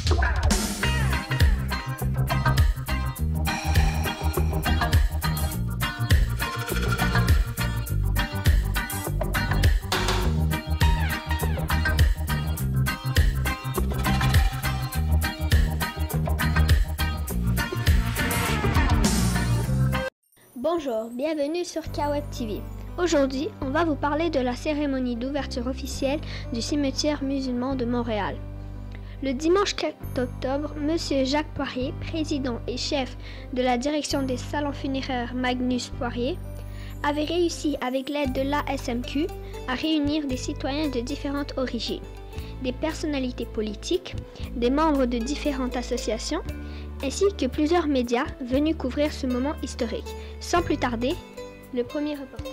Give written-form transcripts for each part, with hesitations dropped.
Bonjour, bienvenue sur KWeb TV. Aujourd'hui, on va vous parler de la cérémonie d'ouverture officielle du cimetière musulman de Montréal. Le dimanche 4 octobre, M. Jacques Poirier, président et chef de la direction des salons funéraires Magnus Poirier, avait réussi avec l'aide de l'ASMQ à réunir des citoyens de différentes origines, des personnalités politiques, des membres de différentes associations, ainsi que plusieurs médias venus couvrir ce moment historique. Sans plus tarder, le premier reportage.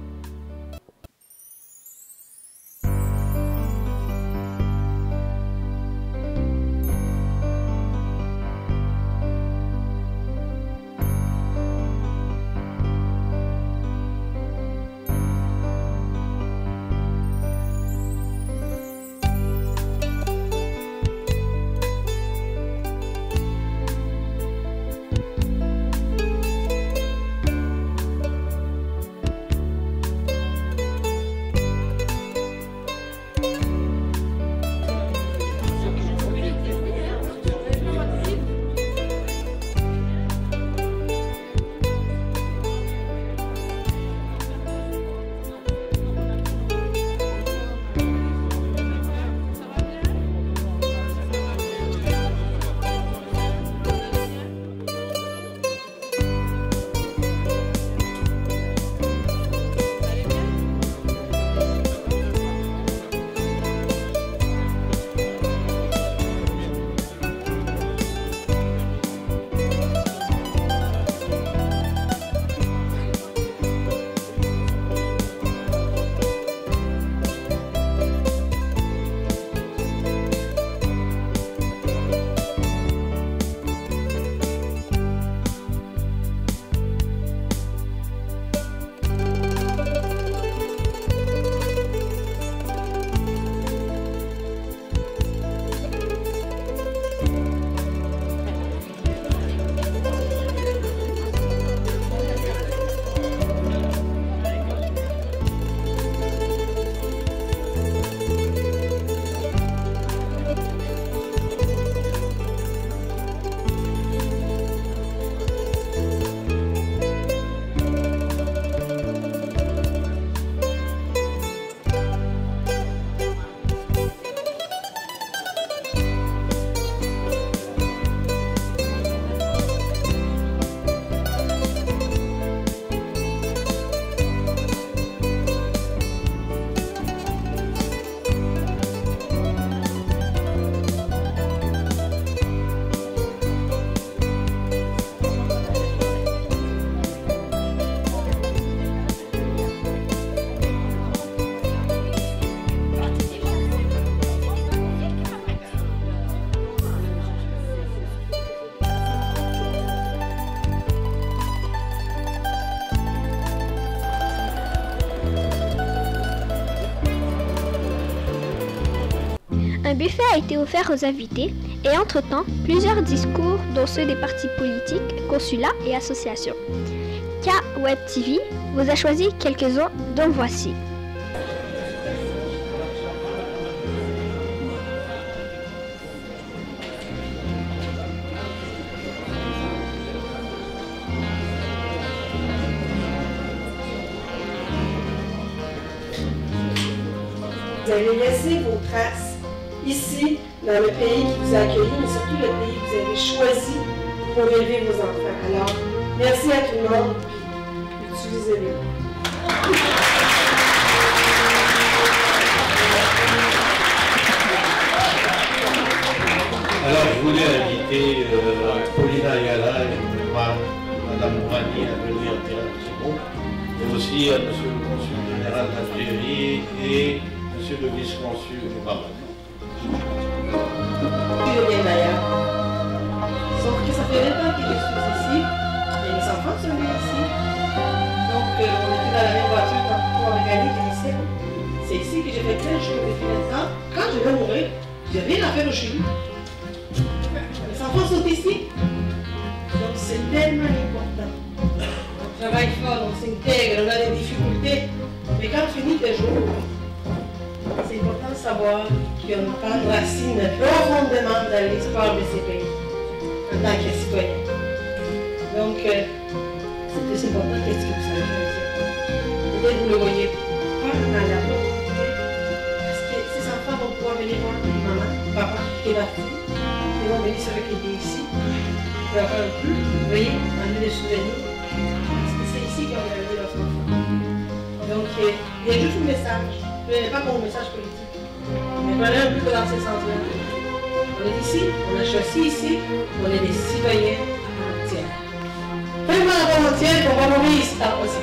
Un buffet a été offert aux invités et entre-temps, plusieurs discours, dont ceux des partis politiques, consulats et associations. KWeb TV vous a choisi quelques-uns, dont voici. Vous avez laissé vos traces ici, dans le pays qui vous a accueilli, mais surtout le pays que vous avez choisi pour élever vos enfants. Alors, merci à tout le monde, puis utilisez-les. Alors, je voulais inviter Paulina Ayala et Madame Mourani à venir dire un petit mot, et aussi à Monsieur le Consul général d'Algérie et Monsieur le Vice-Consul du Maroc. Je viens d'ailleurs. Sauf que ça fait 20 ans que je suis ici, et les enfants sont venus ici. Donc, on était dans la même voiture pour pouvoir regarder ici. C'est ici que j'ai fait plein de choses. Et puis maintenant, quand je vais mourir, j'ai rien à faire chez nous. quand tu nies tes jours, c'est important de savoir qu'il y a une grande racine profondément dans l'histoire de ces pays, en tant que citoyen. Donc, c'est plus important qu'est-ce que vous savez. Peut-être vous ne le voyez pas dans la pauvreté, parce que ces enfants vont pouvoir venir voir maman, papa qui est parti. Ils vont venir se recueillir ici. Vous voyez, en lieu de souvenirs. Parce que c'est ici qu'ils ont gardé leurs enfants. Donc, il y a juste un message. Je ne pas pour un message politique. Mais voilà un peu dans ce sens-là. On est ici, on a choisi ici, on est des citoyens entiers. Tellement entiers qu'on va mourir ici aussi.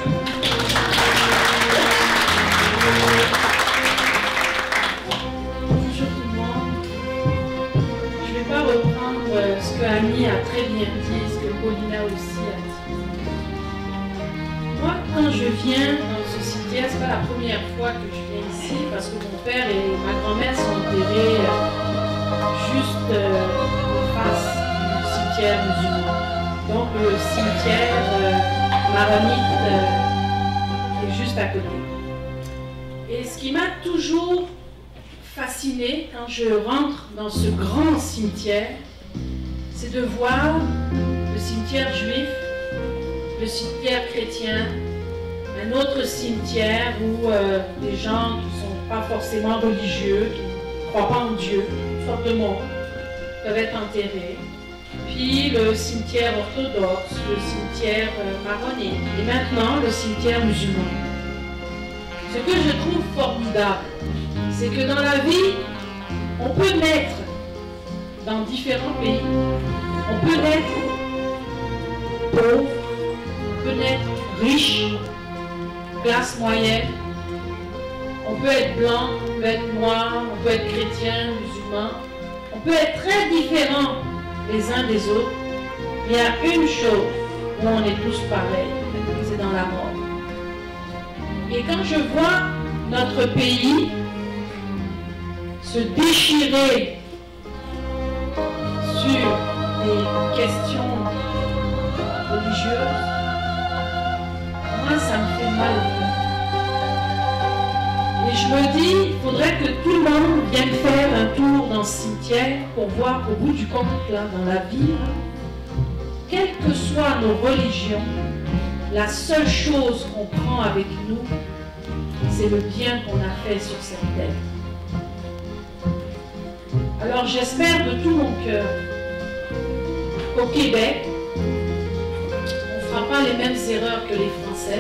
Bonjour tout le monde. Je ne vais pas reprendre ce que Annie a très bien dit, ce que Paulina aussi a dit. Moi, quand je viens dans ce cimetière, ce n'est pas la première fois que je viens ici, parce que mon père et ma grand-mère sont enterrés juste en face du cimetière musulman. Donc le cimetière maronite qui est juste à côté. Et ce qui m'a toujours fasciné quand je rentre dans ce grand cimetière, c'est de voir le cimetière juif, le cimetière chrétien, un autre cimetière où des gens qui ne sont pas forcément religieux, qui ne croient pas en Dieu, sorte de monde, peuvent être enterrés. Puis le cimetière orthodoxe, le cimetière maronite, et maintenant le cimetière musulman. Ce que je trouve formidable, c'est que dans la vie, on peut naître dans différents pays. On peut naître pauvre, on peut naître riche, classe moyenne, on peut être blanc, on peut être noir, on peut être chrétien, musulman, on peut être très différents les uns des autres. Il y a une chose où on est tous pareils, c'est dans la mort. Et quand je vois notre pays se déchirer sur des questions religieuses, moi ça me fait mal au cœur. Et je me dis, il faudrait que tout le monde vienne faire un tour dans ce cimetière pour voir au bout du compte, là, dans la vie, quelles que soient nos religions, la seule chose qu'on prend avec nous, c'est le bien qu'on a fait sur cette terre. Alors j'espère de tout mon cœur qu'au Québec, on ne fera pas les mêmes erreurs que les Français.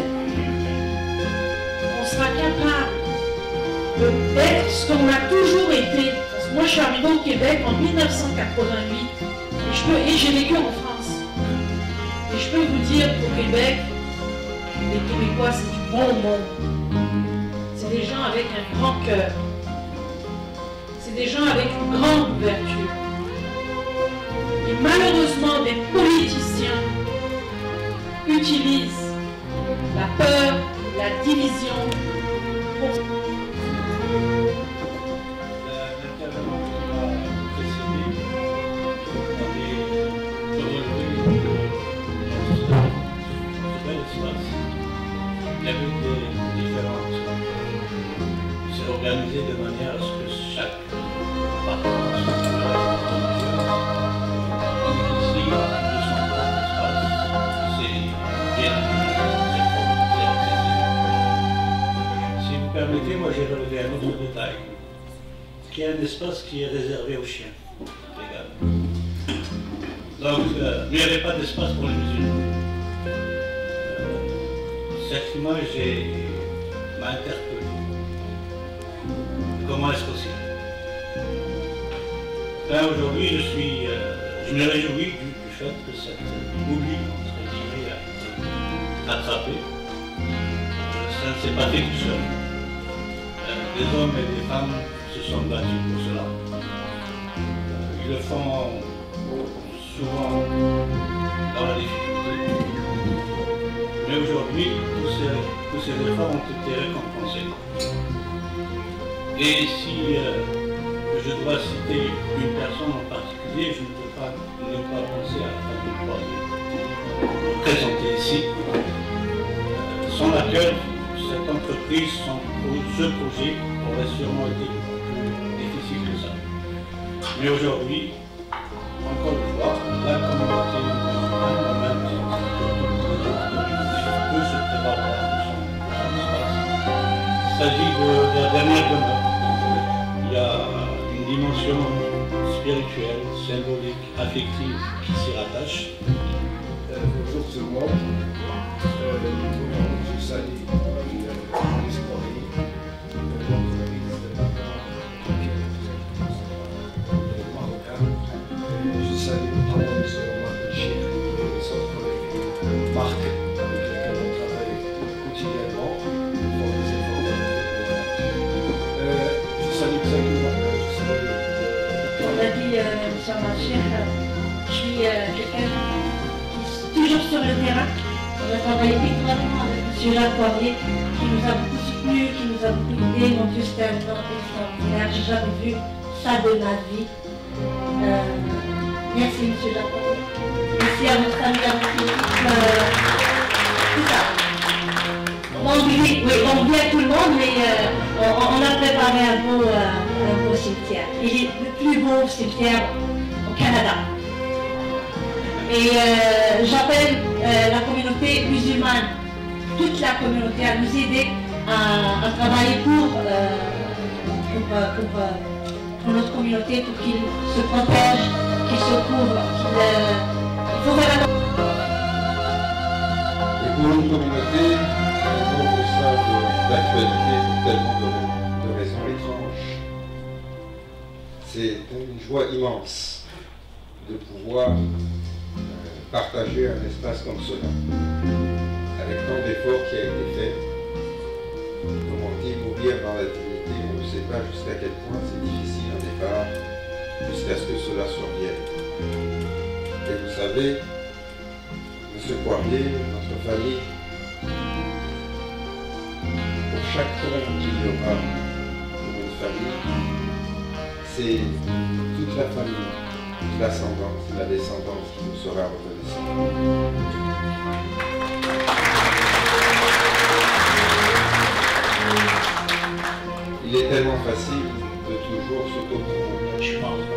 On sera capable d'être ce qu'on a toujours été. Parce que moi je suis arrivée au Québec en 1988 et j'ai vécu en France. Et je peux vous dire qu'au Québec, les Québécois c'est du bon monde. C'est des gens avec un grand cœur. C'est des gens avec une grande ouverture. Et malheureusement, des politiciens utilisent la peur, la division pour... L'intervenant qui m'a précédé avait relevé ce bel espace. Il y avait des différences. C'est organisé de manière à ce que chaque appartenance bénéficie de son propre espace. C'est bien, c'est accessible. Si vous permettez, moi j'ai relevé un autre détail, qui est un espace qui est réservé aux chiens. Donc, il n'y avait pas d'espace pour les musulmans. Cette image m'a interpellé. Comment est-ce possible? Là, aujourd'hui, je me réjouis du fait que cet oubli, entre guillemets, a été attrapé. Ça ne s'est pas fait tout seul. Des hommes et des femmes se sont battus pour cela. Ils le font souvent dans la difficulté. Mais aujourd'hui, tous ces efforts ont été récompensés. Et si je dois citer une personne en particulier, je ne peux pas ne pas penser à la famille Croisier, présentée ici, sans laquelle cet entreprise, ce projet aurait sûrement été plus difficile que ça. Mais aujourd'hui, encore une fois, la communauté musulmane, au même titre que toute autre communauté, peut se prévaloir de son espace. Il s'agit de la dernière demeure. Il y a une dimension spirituelle, symbolique, affective qui s'y rattache. Bonjour tout le monde. Je salue l'histoire marocain. Je salue notamment M. Omar Bachir et son collègue Marc, avec lesquels on travaille quotidiennement pour des efforts. Je salue exactement. On l'a dit, M. Bachir, je suis quelqu'un toujours sur le terrain. On a travaillé étroitement avec M. Jacques Poirier, qui nous a beaucoup soutenus, qui nous a beaucoup aidés. Mon Dieu, c'était un homme extraordinaire. J'ai jamais vu ça de ma vie. Merci, M. Jacques Poirier. Merci à votre famille, à votre équipe. Tout ça. On oublie tout le monde, mais on a préparé un beau cimetière. Il est le plus beau cimetière au Canada. Et j'appelle la communauté musulmane, toute la communauté, à nous aider à travailler pour notre communauté, pour qu'ils se protègent, qu'ils se couvrent, il faut faire Et pour une communauté, on voit ça d'actualité pour tellement de raisons étranges. C'est une joie immense de pouvoir partager un espace comme cela, avec tant d'efforts qui a été fait. Comme on dit, mourir dans la dignité, on ne sait pas jusqu'à quel point c'est difficile au départ, jusqu'à ce que cela survienne. Et vous savez, M. Poirier, notre famille, pour chaque tronc qu'il y aura pour une famille, c'est toute la famille, l'ascendance, la descendance qui nous sera reconnaissante. Il est tellement facile de toujours se comprendre. Je suis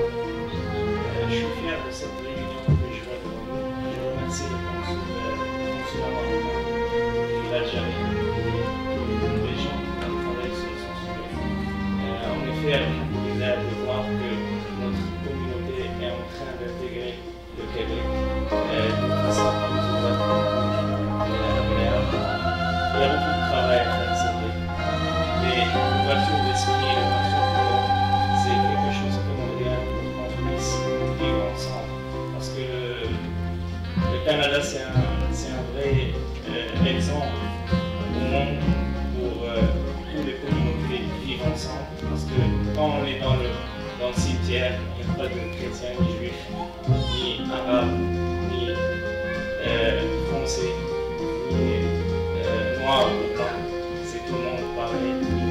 fier de cette réunion que je vois devant nous. Je remercie le consulat marocain et l'Algérie, les gens qui travaillent sur ce sujet. On est fiers de voir que notre communauté est en train d'intégrer le Québec de façon plus ouverte et agréable. Il y a beaucoup de travail à faire, c'est vrai. Mais l'ouverture d'esprit et l'ouverture de l'homme, c'est quelque chose primordial pour qu'on puisse vivre ensemble. Parce que le Canada, c'est un vrai exemple au monde pour toutes les communautés vivre ensemble. Parce que quand on est dans le cimetière, il n'y a pas de chrétiens, ni juifs, ni arabes, ni français, ni noirs ou blancs. C'est tout le monde pareil.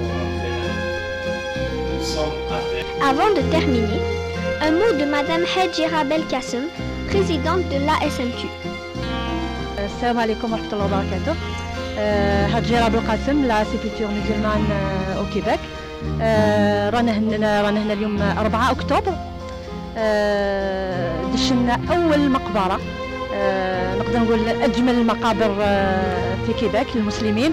Nous sommes avec. Avant de terminer, un mot de Madame Hadjira Belkacem, présidente de l'ASMQ. Assalamu alaikum wa rahmatullahi wa barakatuh. Hadjira Belkacem, la sépulture musulmane au Québec. رانا هنا اليوم 4 أكتوبر. دشنا أول مقبرة، نقدر نقول أجمل المقابر في كيباك للمسلمين.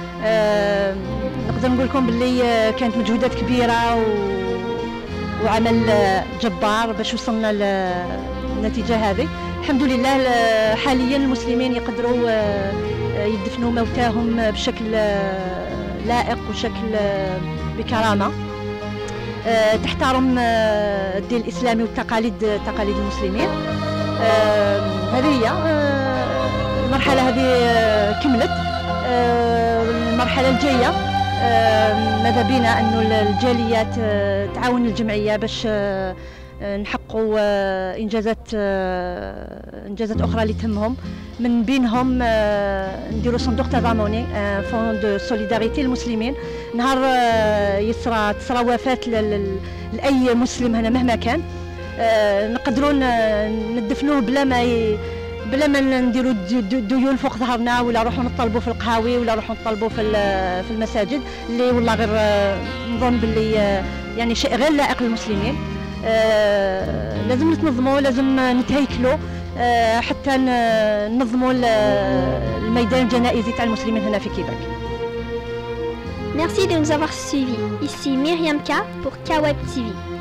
نقدر نقول لكم باللي كانت مجهودات كبيرة وعمل جبار باش وصلنا للنتيجة هذه. الحمد لله حاليا المسلمين يقدروا يدفنوا موتاهم بشكل لائق وشكل بكرامة تحترم الدين الإسلامي وتقاليد المسلمين. هذه هي المرحلة هذه كملت. المرحلة الجاية ماذا بينا أنه الجاليات تعاون الجمعية باش نحققوا إنجازات أخرى اللي تهمهم، من بينهم نديروا صندوق تضامني، فون دو سوليداريتي للمسلمين. نهار تصرى وفاة لأي مسلم هنا مهما كان، نقدروا ندفنوه بلا بلا ما نديروا ديون فوق ظهرنا ولا نروحوا نطلبوا في القهاوي ولا نروحوا نطلبوا في المساجد اللي والله غير نظن باللي يعني شيء غير لائق للمسلمين. لازم نتنظموا، لازم نتهيكلوا حتى ننظموا الميدان الجنائزي تاع المسلمين هنا في كيباك. Merci de nous avoir suivis. Ici Myriam K pour Kaweb TV.